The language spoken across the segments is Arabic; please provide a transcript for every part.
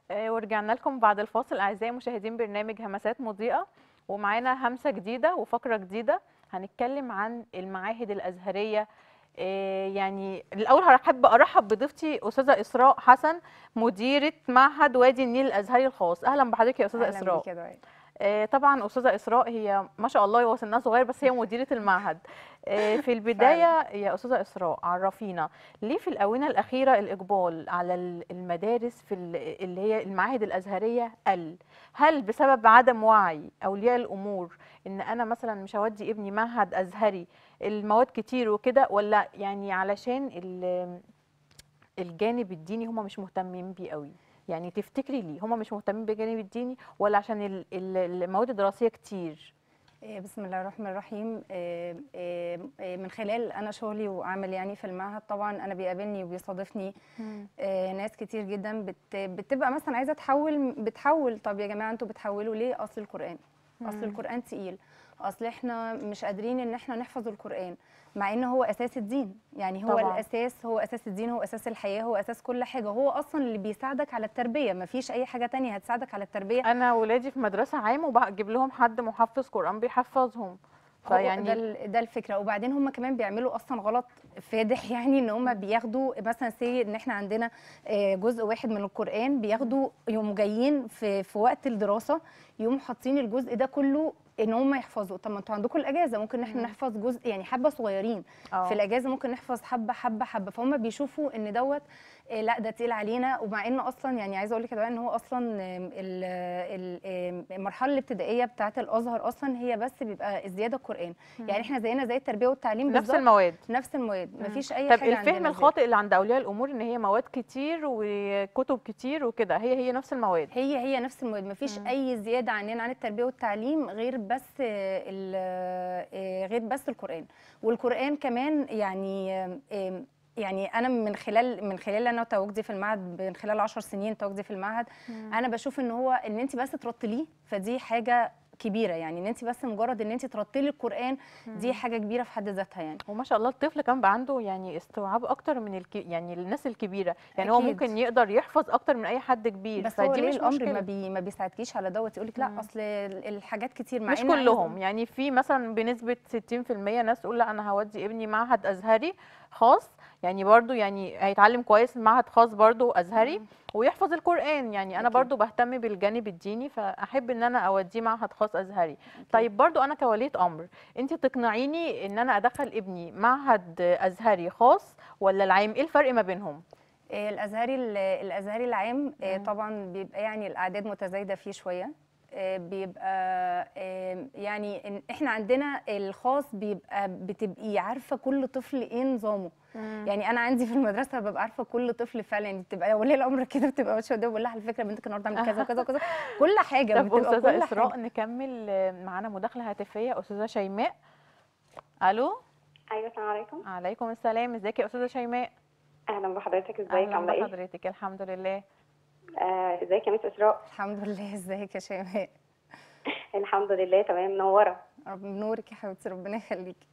ورجعنا لكم بعد الفاصل أعزائي مشاهدين برنامج همسات مضيئة، ومعانا همسة جديدة وفقرة جديدة. هنتكلم عن المعاهد الأزهرية. يعني الأول هحب أرحب بضيفتي أستاذة إسراء حسن، مديرة معهد وادي النيل الأزهري الخاص. أهلا بحضرتك يا أستاذة اهلا إسراء. بيك يا دعاء. طبعا أستاذة إسراء هي ما شاء الله هو سنها صغير، بس هي مديرة المعهد. في فعلا. البداية يا أستاذة إسراء عرفينا ليه في الآونة الأخيرة الإقبال على المدارس في اللي هي المعاهد الأزهرية قل؟ هل بسبب عدم وعي أولياء الأمور إن أنا مثلا مش هودي ابني معهد أزهري المواد كتير وكده، ولا يعني علشان الجانب الديني هم مش مهتمين بيه قوي؟ يعني تفتكري ليه هم مش مهتمين بالجانب الديني، ولا عشان المواد الدراسية كتير؟ بسم الله الرحمن الرحيم. من خلال انا شغلي وعملي يعني في المعهد، طبعا انا بيقابلني وبيصادفني مم. ناس كتير جدا بتبقى مثلا عايزه بتحول. طب يا جماعه انتوا بتحولوا ليه؟ اصل القرآن، اصل مم. القرآن تقيل، اصل احنا مش قادرين ان احنا نحفظ القرآن، مع ان هو اساس الدين. يعني هو طبعا. الاساس، هو اساس الدين، هو اساس الحياه، هو اساس كل حاجه، هو اصلا اللي بيساعدك على التربيه، مفيش اي حاجه تانية هتساعدك على التربيه. انا ولادي في مدرسه عام وبجيب لهم حد محفظ قران بيحفظهم، هو فيعني ده الفكره. وبعدين هم كمان بيعملوا اصلا غلط فادح، يعني ان هم مم. بياخدوا مثلا ان احنا عندنا جزء واحد من القران مم. بياخدوا، يوموا جايين في وقت الدراسه يوموا حاطين الجزء ده كله ان هم يحفظوا. طب ما انتوا عندكم الاجازه ممكن احنا مم. نحفظ جزء، يعني حبه صغيرين في اه. الاجازه ممكن نحفظ حبه حبه حبه. فهم بيشوفوا ان دوت لا ده تقيل علينا. ومع ان اصلا يعني عايزه اقول لك كده ان هو اصلا المرحله الابتدائيه بتاعه الازهر اصلا هي بس بيبقى زياده القران. يعني مم. احنا زينا زي التربيه والتعليم نفس بالظبط، المواد. نفس المواد، مم. مفيش اي طب حاجه الفهم عندنا زياده. الخاطئ اللي عند اولياء الامور ان هي مواد كتير وكتب كتير وكده، هي نفس المواد. هي نفس المواد، مفيش مم. اي زياده عننا عن التربيه والتعليم غير بس غير بس القران. والقران كمان يعني انا من خلال انا تواجدي في المعهد، من خلال 10 سنين تواجدي في المعهد، مم. انا بشوف ان هو ان انت بس ترتليه فدي حاجه كبيره. يعني ان انت بس مجرد ان انت ترتلي القران دي مم. حاجه كبيره في حد ذاتها يعني. وما شاء الله الطفل كان بقى عنده يعني استيعاب اكتر من يعني الناس الكبيره، يعني هو اكيد. ممكن يقدر يحفظ اكتر من اي حد كبير، بس هو فدي ولي مش الامر مشكله. ما بيساعدكيش على دوت، يقول لك لا مم. اصل الحاجات كتير، مع مش ان عايزه. كلهم، يعني في مثلا بنسبة 60% ناس تقول لا أنا هودي ابني معهد أزهري خاص، يعني برضو يعني هيتعلم كويس في معهد خاص برضو أزهري مم. ويحفظ القرآن. يعني أنا اكيد. برضو بهتم بالجانب الديني، فأحب إن أنا أوديه معهد خاص أزهري. اكيد. طيب برضو أنا كولية أمر، أنت تقنعيني إن أنا أدخل ابني معهد أزهري خاص ولا العام؟ إيه الفرق ما بينهم؟ الازهري العام مم. طبعا بيبقى يعني الاعداد متزايده فيه شويه. بيبقى يعني احنا عندنا الخاص بتبقي عارفه كل طفل ايه نظامه. مم. يعني انا عندي في المدرسه ببقى عارفه كل طفل فعلا، يعني بتبقى ولي الامر كده بتبقى ماشيه قدامي بقول لها على فكره بنتك النهارده عملت كذا وكذا وكذا، كل حاجه طب بتبقى أستاذة كل حاجه. إسراء نكمل، معانا مداخلة هاتفية أستاذة شيماء. ألو. ايوه، السلام عليكم. عليكم السلام، ازيك يا استاذه شيماء؟ اهلا بحضرتك، ازيك؟ اهلا عامله ايه؟ بحضرتك، الحمد لله. ازيك يا مس اسراء؟ الحمد لله. ازيك يا شيماء؟ الحمد لله تمام، منوره. رب نورك يا حبيبتي، ربنا يخليكي.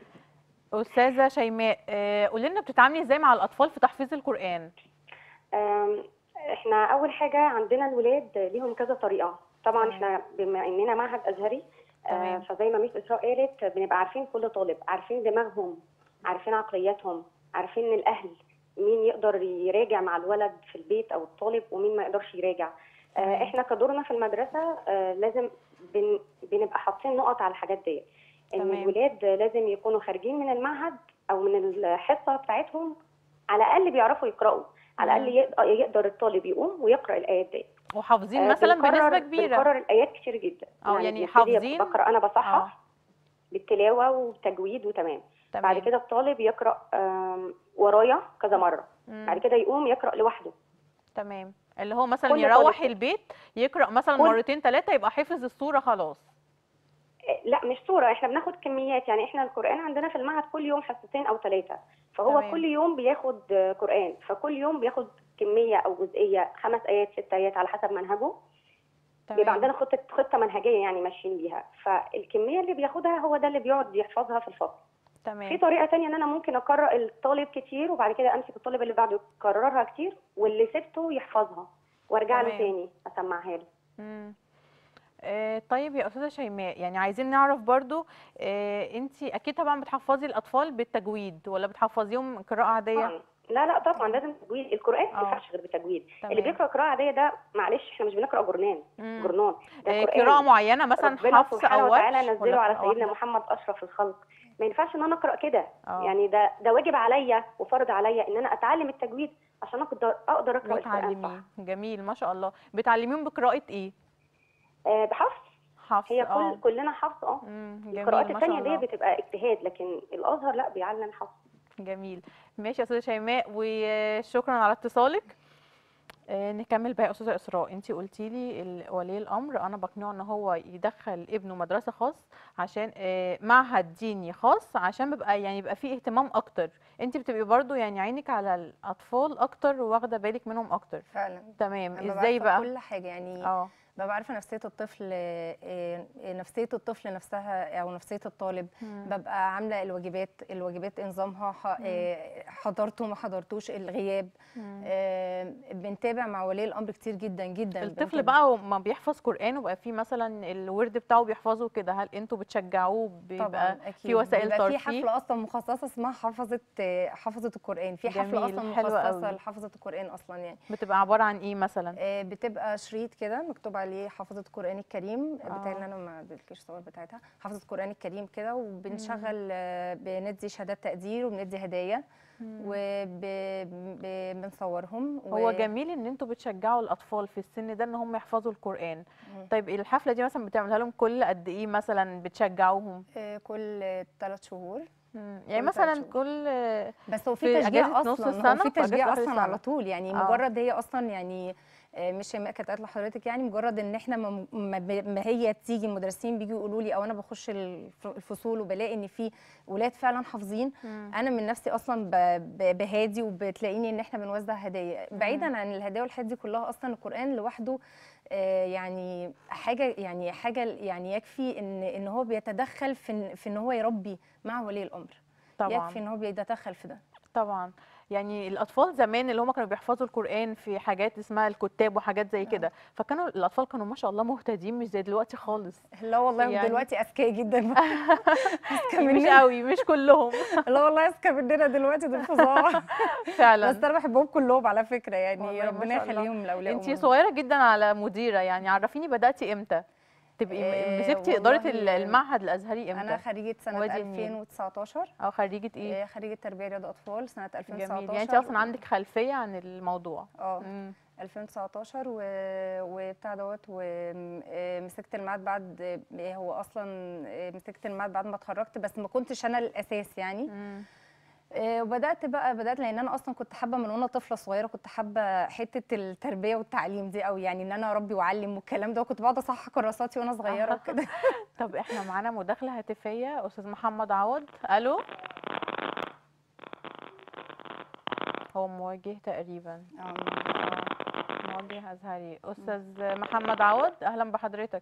استاذه شيماء، قولي لنا بتتعاملي ازاي مع الاطفال في تحفيظ القران؟ آم، احنا اول حاجه عندنا الولاد ليهم كذا طريقه. طبعا تمام. احنا بما اننا معهد ازهري، تمام. فزي ما مس اسراء قالت بنبقى عارفين كل طالب، عارفين دماغهم، عارفين عقلياتهم، عارفين الاهل مين يقدر يراجع مع الولد في البيت او الطالب ومين ما يقدرش يراجع. تمام. احنا كدورنا في المدرسه لازم بنبقى حاطين نقط على الحاجات دي، ان تمام. الولاد لازم يكونوا خارجين من المعهد او من الحصه بتاعتهم على الاقل بيعرفوا يقراوا، على مم. الاقل يقدر الطالب يقوم ويقرا الايات دي. وحافظين مثلا بنسبه كبيره؟ بنكرر الايات كتير جدا، او يعني يعني بنبتدي حافظين. بقرا انا اه. بصحح بالتلاوه وتجويد وتمام. بعد تمام. كده الطالب يقرا ورايا كذا مره، بعد مم. كده يقوم يقرا لوحده. تمام، اللي هو مثلا كل طالب يروح كده. البيت يقرا مثلا كل مرتين ثلاثه يبقى حافظ السوره خلاص. لا مش صورة، احنا بناخد كميات. يعني احنا القرآن عندنا في المعهد كل يوم حصتين او 3، فهو تمام. كل يوم بياخد قرآن، فكل يوم بياخد كمية او جزئية 5 آيات 6 آيات على حسب منهجه. بيبقى تمام. عندنا خطة منهجية يعني ماشيين بيها، فالكمية اللي بياخدها هو ده اللي بيقعد يحفظها في الفصل. في تمام. طريقة تانية ان انا ممكن اقرأ الطالب كتير وبعد كده امسك الطالب اللي بعده يكررها كتير واللي سبته يحفظها. وارجع له تمام. تاني اسمعها له. مم. طيب يا استاذه شيماء، يعني عايزين نعرف برضو، انت اكيد طبعا بتحفظي الاطفال بالتجويد ولا بتحفظيهم قراءه عاديه؟ طبعا لا طبعا لازم تجويد. القران ما ينفعش غير بتجويد. اللي تمام. بيقرا قراءه عاديه ده معلش احنا مش بنقرا جرنان. مم. ده قراءه قران معينه مثلا ربنا حفص سبحانه او وتعالى ورش ولا نزله على قراءه سيدنا واحده؟ محمد اشرف الخلق. ما ينفعش ان انا اقرا كده. اه يعني ده واجب عليا وفرض عليا ان انا اتعلم التجويد عشان اقدر اقرا القران صح. وتعلميه، جميل ما شاء الله. بتعلميهم بقراءه ايه؟ بحفظ. حفص. هي كلنا حفظ. جميل القراءات ما شاء التانية دي الله. بتبقى اجتهاد، لكن الازهر لا بيعلم حفظ. جميل. ماشي يا استاذه شيماء، وشكرا على اتصالك. نكمل بقى يا استاذه اسراء. انت قلتي لي ولي الامر انا بقنعه ان هو يدخل ابنه مدرسه خاص، عشان معهد ديني خاص، عشان بيبقى فيه اهتمام اكتر. انت بتبقي برضو يعني عينك على الاطفال اكتر، واخده بالك منهم اكتر. فعلا. تمام. انا ازاي بعرف بقى؟ كل حاجه يعني. اه ببقى عارفه نفسيه الطفل، نفسيه الطفل نفسها او نفسيه الطالب. ببقى عامله الواجبات انظامها، حضرته ما حضرتوش، الغياب. بنتابع مع ولي الامر كتير جدا جدا. الطفل بقى ما بيحفظ قرآن وبقى فيه مثلا الورد بتاعه بيحفظه كده، هل انتوا بتشجعوه؟ بيبقى طبعا اكيد في وسائل بيبقى في ترفيه؟ حفله اصلا مخصصه اسمها حفظه القران. في حفله جميل، اصلا حلو مخصصه قوي. لحفظه القران اصلا يعني. بتبقى عبارة عن ايه مثلا؟ بتبقى شريط كده مكتوب عليه حافظة القرآن الكريم. بتاعي انا ما اديتلكيش الصور بتاعتها. حافظة القرآن الكريم كده، وبنشغل بندي شهادات تقدير وبندي هدايا وبنصورهم. هو جميل ان انتوا بتشجعوا الاطفال في السن ده ان هم يحفظوا القرآن. طيب الحفلة دي مثلا بتعملها لهم كل قد ايه مثلا بتشجعوهم؟ كل 3 شهور. يعني مثلا كل بس هو في في أجازة تشجيع نص اصلا، السنة، هو في في أجازة تشجيع آخر اصلا السنة. على طول يعني. مجرد هي اصلا يعني مش شيماء كانت قالت لحضرتك يعني مجرد ان احنا ما هي تيجي المدرسين بيجوا يقولوا لي، او انا بخش الفصول وبلاقي ان في ولاد فعلا حافظين. انا من نفسي اصلا بهادي، وبتلاقيني ان احنا بنوزع هدايا. بعيدا عن الهدايا والحاجات دي كلها، اصلا القرآن لوحده يعني حاجه يعني يكفي ان هو بيتدخل في ان هو يربي مع ولي الامر. طبعا يكفي ان هو بيتدخل في ده. طبعا. يعني الاطفال زمان اللي هم كانوا بيحفظوا القرآن في حاجات اسمها الكتاب وحاجات زي كده، فكانوا الاطفال كانوا ما شاء الله مهتدين، مش زي دلوقتي خالص. لا والله يعني دلوقتي اذكياء جدا. اذكى مش مننا. قوي، مش كلهم. لا والله اذكى مننا دلوقتي، دول فظاع. فعلا. بس انا بحبهم كلهم على فكره يعني. والله ما ربنا شاء الله. يخليهم لاولياء انتي امهم. صغيره جدا على مديره، يعني عرفيني بداتي امتى تبقي مسكتي اداره والله المعهد الازهري انا امتى؟ خريجه سنه وادي النيل. 2019. او خريجه ايه؟ خريجه تربيه رياضه اطفال سنه 2019. جميل. يعني انت اصلا عندك خلفيه عن الموضوع. 2019 وبتاع دوت. ومسكت المعهد بعد، هو اصلا مسكت المعهد بعد ما اتخرجت، بس ما كنتش انا الاساس يعني. وبدات لان انا اصلا كنت حابه من وانا طفله صغيره، كنت حابه حته التربيه والتعليم دي قوي، يعني ان انا اربي واعلم والكلام ده، وكنت بقعد اصحح كراساتي وانا صغيره وكده. طب احنا معانا مداخله هاتفيه، استاذ محمد عوض. الو. هو موجه تقريبا. موجه ازهري. استاذ محمد عوض، اهلا بحضرتك.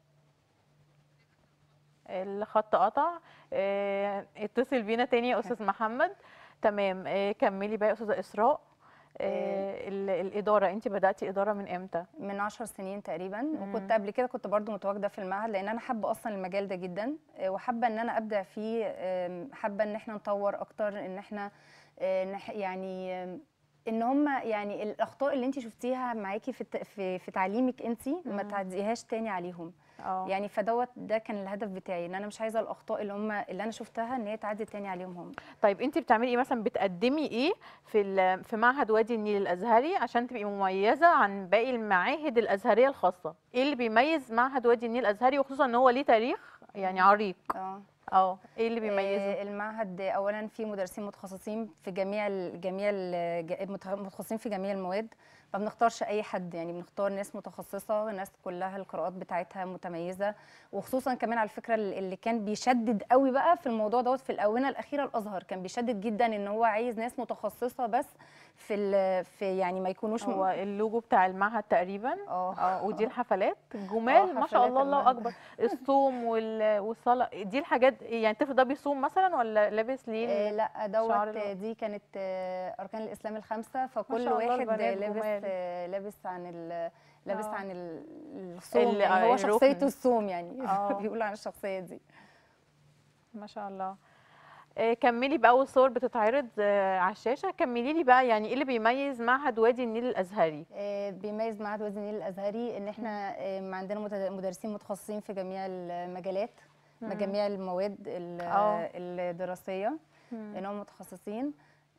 الخط قطع. اتصل بينا تاني يا استاذ محمد. تمام. كملي بقى يا استاذه اسراء. الاداره، انت بداتي اداره من امتى؟ من 10 سنين تقريبا. وكنت قبل كده كنت برضو متواجده في المعهد، لان انا حابه اصلا المجال ده جدا، وحابه ان انا ابدع فيه. حابه ان احنا نطور اكتر، ان احنا يعني ان هم يعني الاخطاء اللي انت شفتيها معاكي في تعليمك انت ما تعديهاش تاني عليهم. يعني ده كان الهدف بتاعي، ان انا مش عايزه الاخطاء اللي انا شفتها ان هي تعدي تاني عليهم هم. طيب انت بتعملي ايه مثلا؟ بتقدمي ايه في معهد وادي النيل الازهري عشان تبقي مميزه عن باقي المعاهد الازهريه الخاصه؟ ايه اللي بيميز معهد وادي النيل الازهري، وخصوصا ان هو ليه تاريخ يعني عريق؟ ايه اللي بيميزه؟ المعهد اولا فيه مدرسين متخصصين في متخصصين في جميع المواد. ما بنختارش اي حد، يعني بنختار ناس متخصصه، ناس كلها القراءات بتاعتها متميزه. وخصوصا كمان على فكره اللي كان بيشدد قوي بقى في الموضوع دوت في الاونه الاخيره، الازهر كان بيشدد جدا ان هو عايز ناس متخصصه بس في يعني ما يكونوش هو اللوجو بتاع المعهد تقريبا. ودي الحفلات جمال ما شاء حفلات الله، الله المعهد. اكبر. الصوم والصلاه دي الحاجات، يعني الطفل ده بيصوم مثلا ولا لابس ليه لا شعار دوت دي كانت اركان الاسلام الخمسه، فكل شاء الله واحد البنات لابس جمال. لابس عن لابس آه. عن الصوم، يعني هو شخصيه الركن. الصوم يعني بيقولوا عن الشخصيه دي. ما شاء الله. كملي بقى، اول صور بتتعرض على الشاشه، كملي لي بقى يعني ايه اللي بيميز معهد وادي النيل الازهري؟ بيميز معهد وادي النيل الازهري ان احنا عندنا مدرسين متخصصين في جميع المجالات، جميع المواد الدراسيه، انهم متخصصين.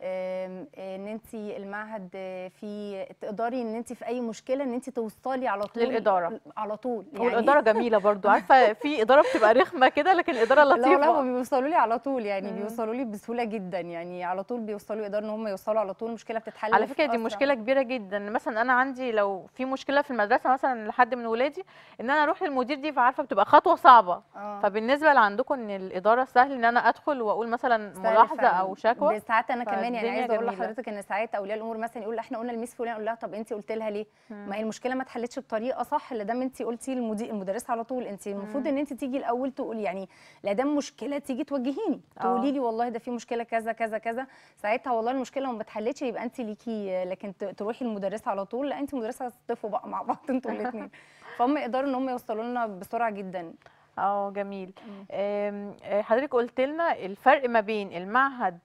ان انت المعهد في تقدري ان انت في اي مشكله ان انت توصلي على طول للاداره على طول يعني. والاداره جميله برضو، عارفه في اداره بتبقى رخمه كده لكن الاداره لطيفه. لا هم بيوصلوا لي على طول يعني بيوصلوا لي بسهوله جدا يعني، على طول بيوصلوا يقدروا ان هم يوصلوا على طول، المشكله بتتحل على فكره دي مشكله كبيره جدا. مثلا انا عندي لو في مشكله في المدرسه مثلا لحد من ولادي ان انا اروح للمدير، دي عارفه بتبقى خطوه صعبه. فبالنسبه لعندكم ان الاداره سهل ان انا ادخل واقول مثلا ملاحظه او شكوى. ساعات انا كمان يعني عايزه اقول لحضرتك ان ساعات اولياء الامور مثلا يقول احنا قلنا لميس فلان، اقول لها طب انت قلت لها ليه؟ ما هي المشكله ما اتحلتش بطريقه صح، لا دام انت قلتي المدرس على طول، انت المفروض ان انت تيجي الاول تقولي يعني لا دام مشكله تيجي توجهيني تقولي لي والله ده في مشكله كذا كذا كذا، ساعتها والله المشكله ما اتحلتش يبقى انت ليكي، لكن تروحي المدرسه على طول لا انت مدرسه هتطفوا بقى مع بعض انتوا الاثنين. فهم يقدروا ان هم يوصلوا لنا بسرعه جدا. جميل. حضرتك قلت لنا الفرق ما بين المعهد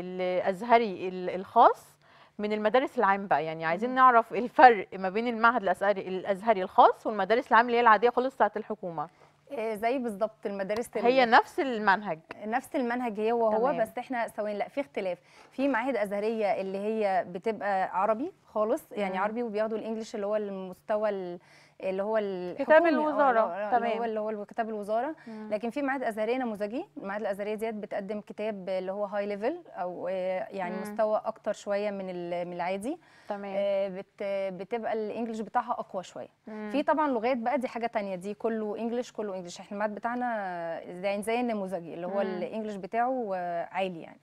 الازهري الخاص من المدارس العام بقى، يعني عايزين نعرف الفرق ما بين المعهد الازهري الخاص والمدارس العام اللي هي العاديه خالص بتاعت الحكومه. زي بالظبط المدارس هي نفس المنهج. نفس المنهج هي وهو، بس احنا ثواني لا في اختلاف. في معاهد ازهريه اللي هي بتبقى عربي خالص يعني عربي، وبياخدوا الانجليش اللي هو المستوى اللي هو كتاب الوزاره. تمام، اللي هو كتاب الوزاره. لكن في معاهد ازهريه نموذجي، المعاهد الازهريه ديت بتقدم كتاب اللي هو هاي ليفل او يعني مستوى اكتر شويه من العادي. تمام. بتبقى الانجليش بتاعها اقوى شويه. في طبعا لغات بقى دي حاجه تانية، دي كله انجليش كله انجليش. احنا المعهد بتاعنا زي النموذجي اللي هو الانجليش بتاعه عالي يعني.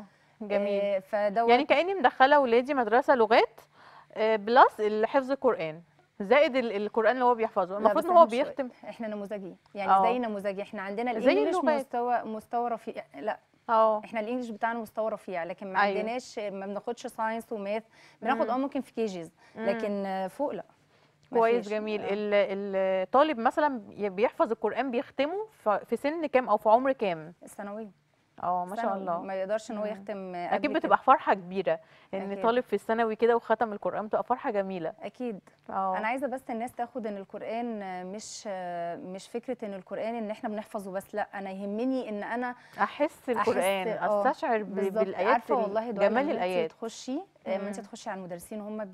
جميل. يعني كاني مدخله ولادي مدرسه لغات بلس حفظ القران زائد القران اللي هو بيحفظه، المفروض ان هو بيختم. احنا نموذجي يعني زي نموذجي، احنا عندنا الانجليش مستوى رفيع. لا احنا الانجليش بتاعنا مستوى رفيع، لكن ما عندناش ما بناخدش ساينس وماث، بناخد ممكن في كيجيز لكن فوق لا. كويس جميل. الطالب مثلا بيحفظ القران بيختمه في سن كام او في عمر كام؟ الثانويه. ما شاء الله. ما يقدرش ان هو يختم اكيد بتبقى فرحه كبيره ان طالب في الثانوي كده وختم القران، بتبقى فرحه جميله اكيد. انا عايزه بس الناس تاخد ان القران مش فكره ان القران ان احنا بنحفظه بس، لا انا يهمني ان انا احس القران، استشعر بالايات، والله جمال الايات. تخشي ما انت تخشي على المدرسين هم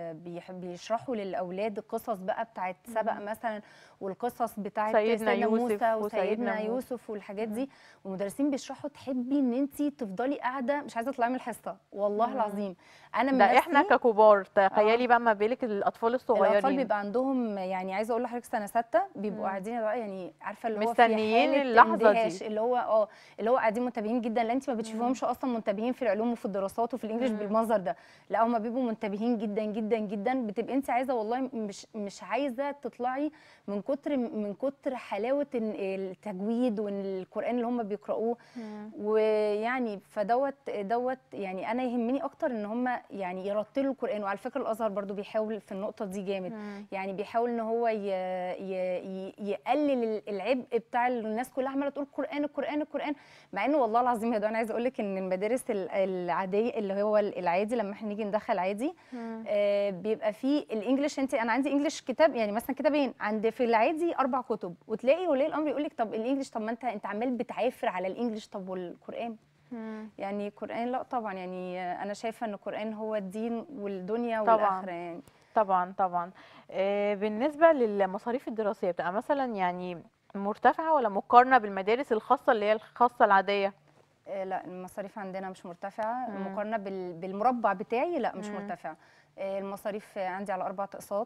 بيشرحوا للاولاد القصص بقى بتاعت سبق مثلا، والقصص بتاعت سيدنا موسى وسيدنا يوسف والحاجات دي، والمدرسين بيشرحوا تحبي ان انت تفضلي قاعده مش عايزه تطلعي من الحصه والله العظيم. انا من ده احنا ككبار تخيلي بقى ما بالك الاطفال الصغيرين. الاطفال بيبقى عندهم يعني عايزه اقول لحضرتك سنه 6 بيبقوا قاعدين يعني عارفه اللي هو مستنيين اللحظه دي، اللي هو اللي هو قاعدين منتبهين جدا. لا انت ما بتشوفيهمش اصلا منتبهين في العلوم وفي الدراسات وفي الانجليش بالمنظر ده، لا هم بيبقوا منتبهين جدا جدا جدا. بتبقى انت عايزه والله مش عايزه تطلعي من كتر حلاوه التجويد والقران اللي هم بيقراوه. ويعني فدوت يعني انا يهمني اكتر ان هم يعني يرتلوا القران. وعلى فكره الازهر برضو بيحاول في النقطه دي جامد، يعني بيحاول ان هو يقلل العبء بتاع الناس كلها عماله تقول القران القران القران، مع انه والله العظيم يا دعاء انا عايزه اقول لك ان المدارس العاديه اللي هو العادي لما احنا نيجي ندخل عادي بيبقى فيه الانجليش. انا عندي انجليش كتاب يعني مثلا كتابين، عند في العادي 4 كتب، وتلاقي ولي الامر يقول لك طب الانجليش، طب ما انت عمال بتعافر على الانجليش، طب والقران؟ يعني القران لا طبعا، يعني انا شايفه ان القران هو الدين والدنيا والاخره يعني. طبعا طبعا. بالنسبه للمصاريف الدراسيه بتبقى مثلا يعني مرتفعه ولا مقارنه بالمدارس الخاصه اللي هي الخاصه العاديه؟ لا المصاريف عندنا مش مرتفعه. مقارنه بالمربع بتاعي لا مش مرتفعه. المصاريف عندي على 4 اقساط،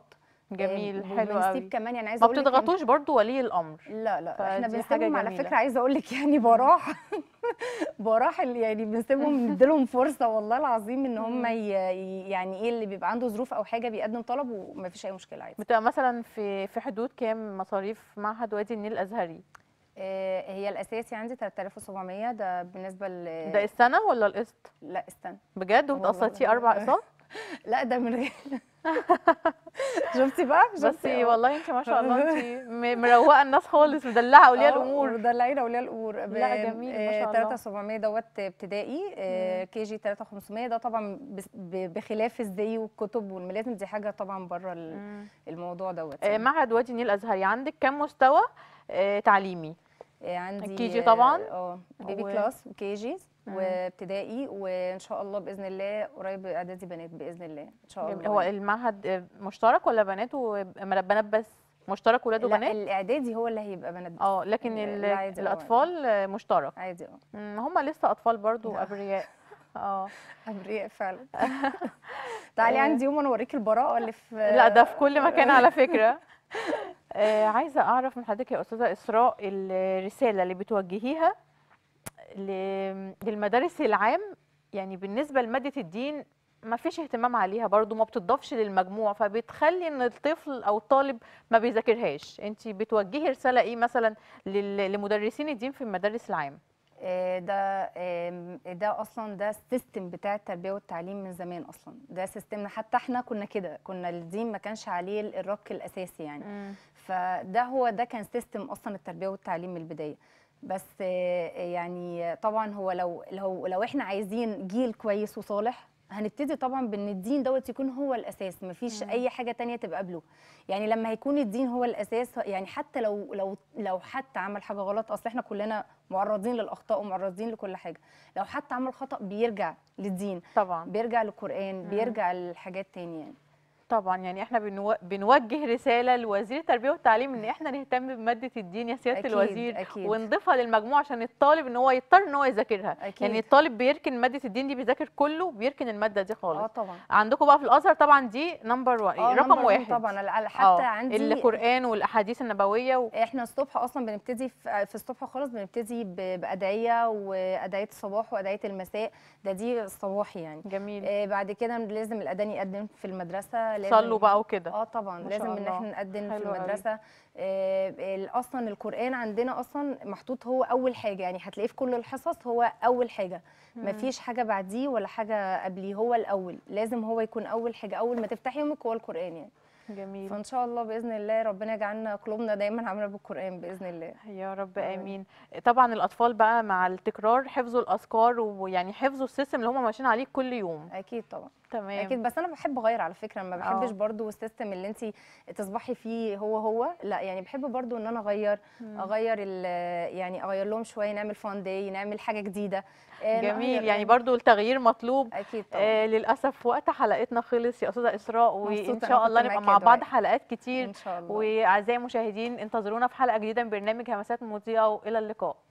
جميل، حلو وبنسيب قوي. كمان، يعني عايزه ما اقول لك بتضغطوش برضو ولي الامر؟ لا لا احنا فدي حاجة بنسيبهم على جميلة. فكره، عايزه اقول لك يعني براح براح يعني بنسيبهم نديلهم فرصه والله العظيم ان هم يعني ايه اللي بيبقى عنده ظروف او حاجه بيقدم طلب وما فيش اي مشكله عادي. بتبقى مثلا في حدود كام مصاريف معهد وادي النيل الازهري؟ هي الاساسي عندي 3700، ده بالنسبه ده السنه ولا القسط؟ لا استنى بجد؟ والله وبتقسطيه 4 اقساط؟ لا ده من غير شفتي بقى، بس شفتي والله انت ما شاء الله، انت مروقه الناس خالص، مدلعه اولياء الامور. مدلعين اولياء الامور. لا جميل ما شاء الله. 3700 دوت ابتدائي، كي جي 3500، ده طبعا بخلاف الزي والكتب والملازم، دي حاجه طبعا بره الموضوع دوت يعني. معهد وادي النيل الازهري عندك كام مستوى تعليمي؟ عندي كي جي طبعا، بيبي كلاس وكي جيز وابتدائي، وان شاء الله باذن الله قريب اعدادي بنات باذن الله ان شاء الله. هو المعهد مشترك ولا بنات بنات بس؟ مشترك ولاد وبنات؟ لا الاعدادي هو اللي هيبقى بنات بس. لكن الاطفال مشترك عادي. هم لسه اطفال برضو ابرياء. ابرياء فعلا. تعالي عندي يوم انا اوريكي البراءه اللي في لا ده في كل مكان على فكره. عايزه اعرف من حضرتك يا استاذه اسراء، الرساله اللي بتوجهيها للمدارس العام، يعني بالنسبه لماده الدين ما فيش اهتمام عليها برضو، ما بتضافش للمجموع، فبتخلي ان الطفل او الطالب ما بيذاكرهاش. انت بتوجهي رساله ايه مثلا لمدرسين الدين في المدارس العام؟ ده اصلا ده السيستم بتاع التربيه والتعليم من زمان، اصلا ده سيستمنا، حتى احنا كنا كده، كنا الدين ما كانش عليه الرك الاساسي يعني. ده كان سيستم اصلا التربيه والتعليم من البدايه. بس يعني طبعا هو لو احنا عايزين جيل كويس وصالح، هنبتدي طبعا بان الدين دوت يكون هو الاساس، مفيش اي حاجه تانية تبقى قبله. يعني لما هيكون الدين هو الاساس، يعني حتى لو حتى عمل حاجه غلط، اصل احنا كلنا معرضين للاخطاء ومعرضين لكل حاجه، لو حتى عمل خطا بيرجع للدين طبعا، بيرجع للقران، بيرجع لحاجات تانية يعني. طبعا يعني احنا بنوجه رساله لوزير التربيه والتعليم ان احنا نهتم بماده الدين يا سياده الوزير، ونضيفها للمجموع عشان الطالب ان هو يضطر ان هو يذاكرها. يعني الطالب بيركن ماده الدين دي، بيذاكر كله، بيركن الماده دي خالص. طبعا. عندكم بقى في الازهر طبعا دي نمبر رقم 1 طبعا. حتى عندي القران والاحاديث النبويه احنا الصبح اصلا بنبتدي في الصبح خالص، بنبتدي بادعيه، وادعيه الصباح وادعيه المساء، دي الصباحي يعني. جميل. بعد كده لازم الاذان يقدم في المدرسه، لازم صلوا بقى وكده. طبعا لازم ان احنا نقدم في المدرسه. اصلا القران عندنا اصلا محطوط هو اول حاجه، يعني هتلاقيه في كل الحصص هو اول حاجه، مفيش حاجه بعديه ولا حاجه قبليه، هو الاول، لازم هو يكون اول حاجه، اول ما تفتحي يومك هو القران يعني. جميل. فان شاء الله باذن الله ربنا يجعلنا قلوبنا دايما عامله بالقران باذن الله يا رب امين. طبعا الاطفال بقى مع التكرار حفظوا الاذكار، ويعني حفظوا السيستم اللي هم ماشيين عليه كل يوم. اكيد طبعا. تمام. اكيد، بس انا بحب اغير على فكره، ما بحبش برضو السيستم اللي انت تصبحي فيه هو لا، يعني بحب برضو ان انا اغير يعني اغير لهم شويه، نعمل فان داي، نعمل حاجه جديده. جميل، يعني برضو التغيير مطلوب. اكيد طبعا. للاسف وقت حلقتنا خلص يا استاذه اسراء، وان شاء الله نبقى مع بعض حلقات كتير ان شاء الله. واعزائي المشاهدين انتظرونا في حلقه جديده من برنامج همسات مضيئه، والى اللقاء.